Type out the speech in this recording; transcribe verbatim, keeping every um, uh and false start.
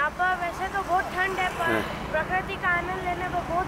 यहाँ पर वैसे तो बहुत ठंड है पर हाँ। प्रकृति का आनंद लेने पर बहुत